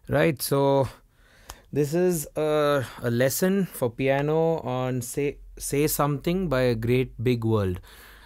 Right, so this is a lesson for piano on Say Something by A Great Big World.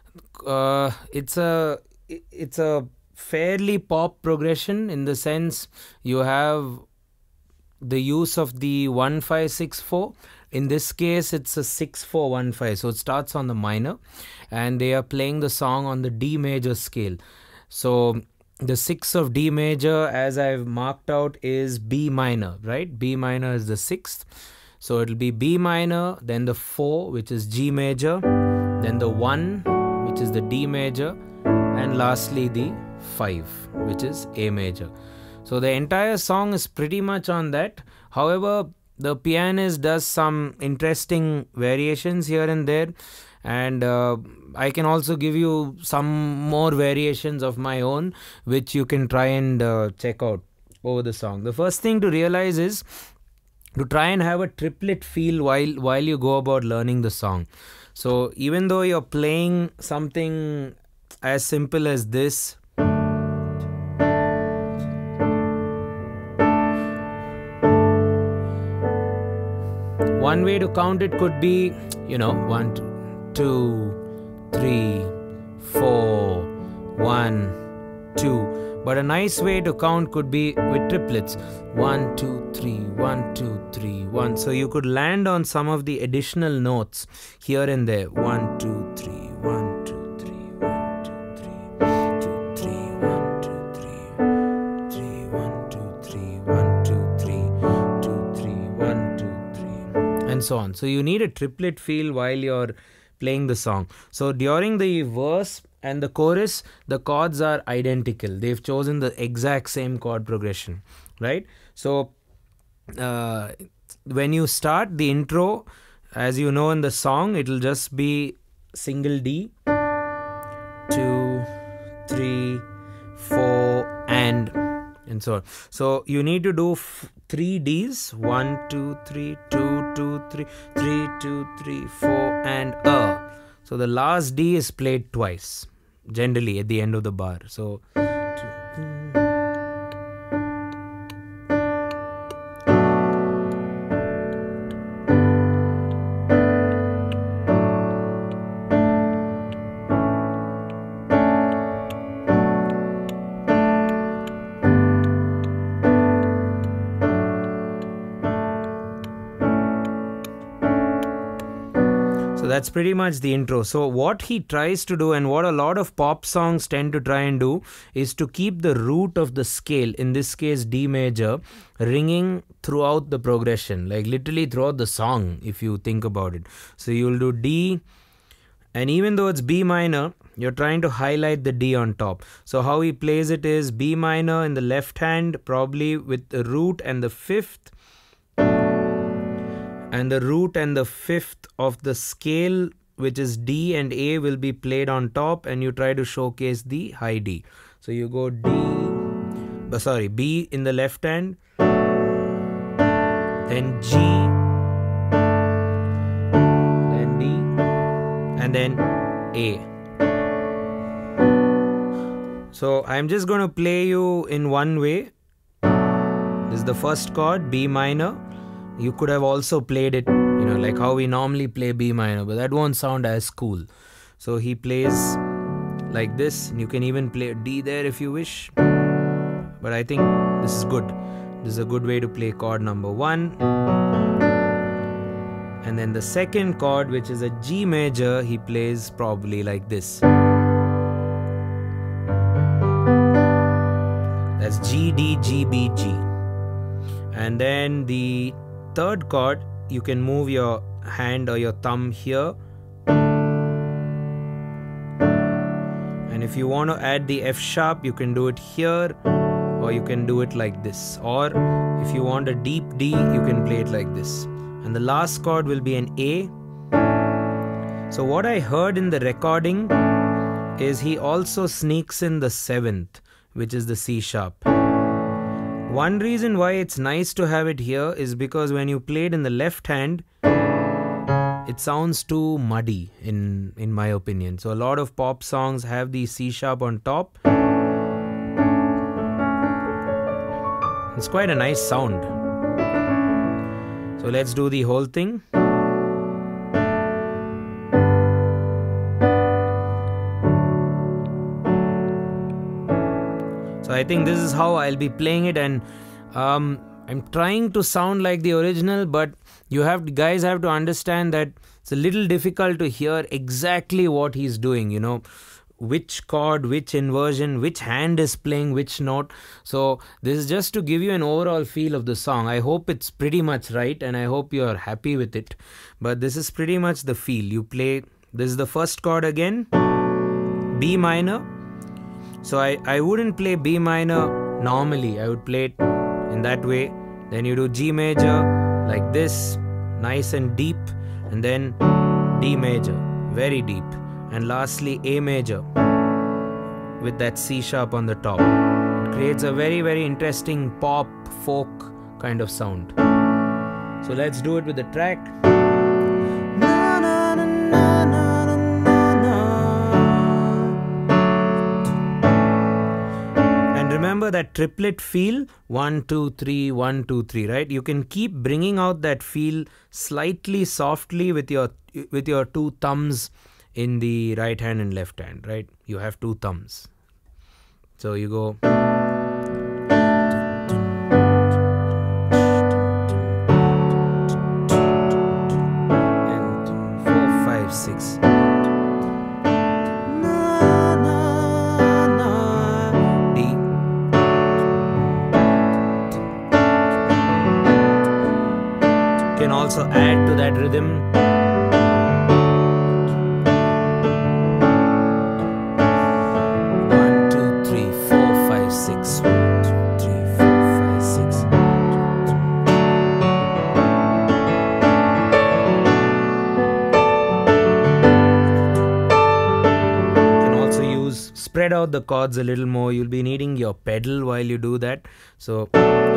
It's a fairly pop progression, in the sense you have the use of the 1-5-6-4. In this case it's a 6-4-1-5, so it starts on the minor and they are playing the song on the D major scale. So the 6 of D major, as I've marked out, is B minor, right? B minor is the 6th. So it'll be B minor, then the 4, which is G major, then the 1, which is the D major, and lastly the 5, which is A major. So the entire song is pretty much on that. However, the pianist does some interesting variations here and there, and I can also give you some more variations of my own, which you can try and check out over the song. The first thing to realize is to try and have a triplet feel while you go about learning the song. So even though you're playing something as simple as this, one way to count it could be, 1, 2, 3, 4, 1, 2. But a nice way to count could be with triplets. 1, 2, 3, 1, 2, 3, 1. So you could land on some of the additional notes here and there. 1, 2, 3, 1, 2, 3, 1, 2, 3, 2, 3, 1, 2, 3, 3, 1, 2, 3, 1, 2, 3, 2, 3, 1, 2, 3, and so on. So you need a triplet feel while you're playing the song. So during the verse and the chorus, the chords are identical. They've chosen the exact same chord progression, right? So when you start the intro, as you know in the song, it'll just be single D, 2, 3, 4, and so on. So you need to do 3 Ds, 1, 2, 3, 2, 2, 3, 3, 2, 3, 4, and a. So the last D is played twice, generally at the end of the bar. So that's pretty much the intro. So what he tries to do, and what a lot of pop songs tend to try and do, is to keep the root of the scale, in this case D major, ringing throughout the progression, like literally throughout the song, if you think about it. So you'll do D, and even though it's B minor, you're trying to highlight the D on top. So how he plays it is B minor in the left hand, probably with the root and the 5th, and the root and the 5th of the scale, which is D and A, will be played on top, and you try to showcase the high D. So you go B in the left hand, then G, then D, and then A. So I'm just going to play you in one way. This is the first chord, B minor. You could have also played it, like how we normally play B minor, but that won't sound as cool. So he plays like this. You can even play D there if you wish. But I think this is good. This is a good way to play chord number 1. And then the second chord, which is a G major, he plays probably like this. That's G, D, G, B, G. And then the third chord, you can move your hand or your thumb here, and if you want to add the F sharp, you can do it here, or you can do it like this, or if you want a deep D, you can play it like this. And the last chord will be an A. So what I heard in the recording is he also sneaks in the 7th, which is the C sharp. One reason why it's nice to have it here is because when you play it in the left hand, it sounds too muddy in my opinion. So a lot of pop songs have the C sharp on top, It's quite a nice sound. So let's do the whole thing. So I think this is how I'll be playing it, and I'm trying to sound like the original, but guys have to understand that it's a little difficult to hear exactly what he's doing, you know, which chord, which inversion, which hand is playing which note. So this is just to give you an overall feel of the song. I hope it's pretty much right, and I hope you're happy with it. But this is pretty much the feel. You play, this is the first chord again, B minor. So I wouldn't play B minor normally. I would play it in that way. Then you do G major like this, nice and deep, and then D major, very deep, and lastly A major with that C sharp on the top. It creates a very, very interesting pop, folk kind of sound. So let's do it with the track. Remember that triplet feel, 1 2 3 1 2 3, right? You can keep bringing out that feel slightly softly with your two thumbs in the right hand and left hand, right? You have two thumbs, so you go and 4 5 6. Also add to that rhythm. 1 2 3 4 5 6. 1 2 3 4 5 6. You can also spread out the chords a little more. You'll be needing your pedal while you do that. So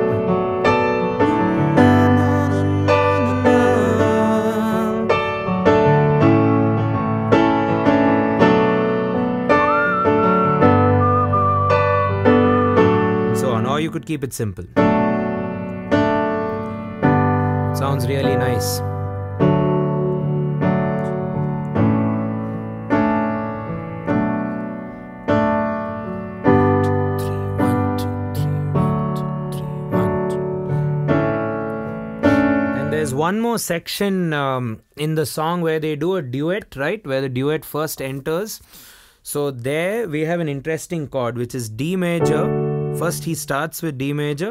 you could keep it simple. It sounds really nice. And there's one more section in the song where they do a duet, right? Where the duet first enters. So there we have an interesting chord, which is D major. First he starts with D major,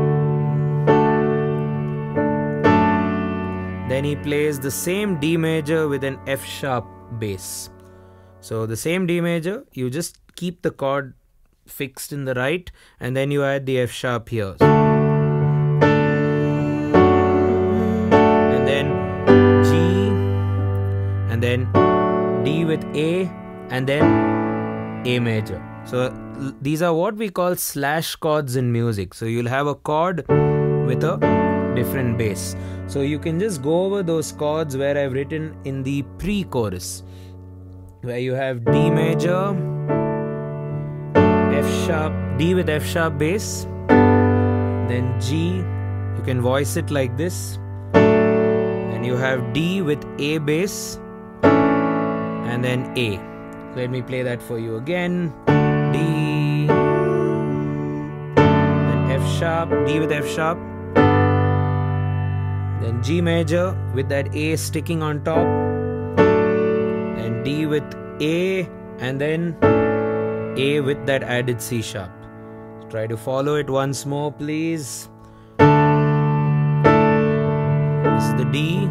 then he plays the same D major with an F sharp bass. So the same D major, you just keep the chord fixed in the right, and then you add the F sharp here. And then G, and then D with A, and then A major. So these are what we call slash chords in music. So you'll have a chord with a different bass. So you can just go over those chords where I've written in the pre-chorus, where you have D major, F sharp, D with F sharp bass, then G, you can voice it like this, then you have D with A bass, and then A. Let me play that for you again. D, then F sharp, D with F sharp, then G major with that A sticking on top, then D with A, and then A with that added C sharp. So try to follow it once more, please. This is the D,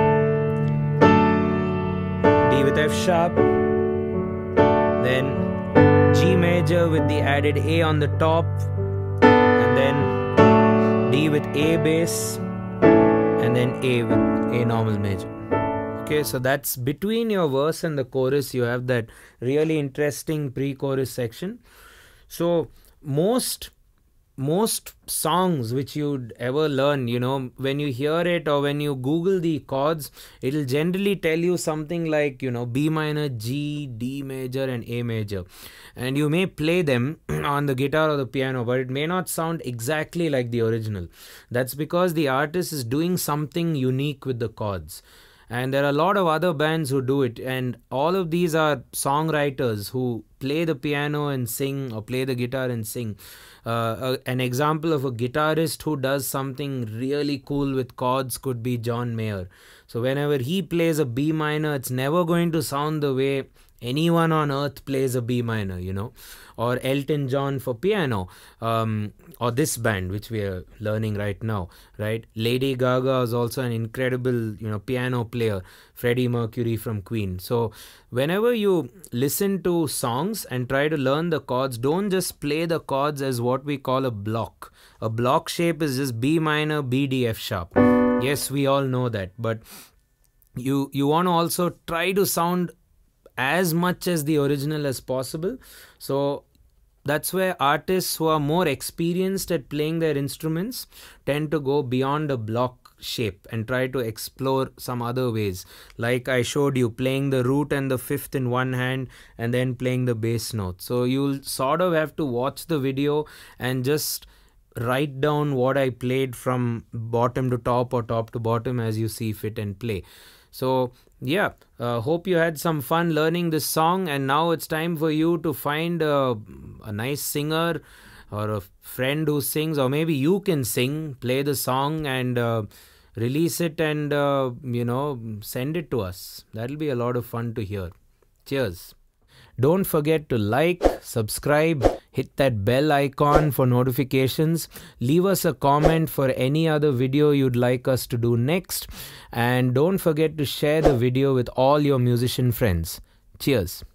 D with F sharp, then G major with the added A on the top, and then D with A bass, and then A with A normal major. Okay, so that's between your verse and the chorus. You have that really interesting pre-chorus section. So most most songs which you'd ever learn, when you hear it or when you Google the chords, it'll generally tell you something like, B minor, G, D major, and A major. And you may play them on the guitar or the piano, but it may not sound exactly like the original. That's because the artist is doing something unique with the chords. And there are a lot of other bands who do it, and all of these are songwriters who play the piano and sing, or play the guitar and sing. An example of a guitarist who does something really cool with chords could be John Mayer. So whenever he plays a B minor, it's never going to sound the way anyone on earth plays a B minor, or Elton John for piano, or this band which we are learning right now, right? Lady Gaga is also an incredible, piano player, Freddie Mercury from Queen. So whenever you listen to songs and try to learn the chords, don't just play the chords as what we call a block. A block shape is just B minor, B, D, F sharp. Yes, we all know that, but you want to also try to sound as much as the original as possible. So that's where artists who are more experienced at playing their instruments tend to go beyond a block shape and try to explore some other ways. Like I showed you, playing the root and the fifth in one hand and then playing the bass note. So you'll sort of have to watch the video and just write down what I played from bottom to top or top to bottom as you see fit and play. So yeah, hope you had some fun learning this song, and now it's time for you to find a nice singer or a friend who sings, or maybe you can sing, play the song and release it and send it to us. That'll be a lot of fun to hear. Cheers. Don't forget to like, subscribe, hit that bell icon for notifications, leave us a comment for any other video you'd like us to do next, and don't forget to share the video with all your musician friends. Cheers.